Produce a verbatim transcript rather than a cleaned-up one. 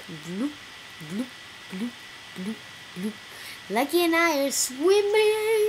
Bloop, bloop, bloop, bloop, bloop. Lucky and I are swimming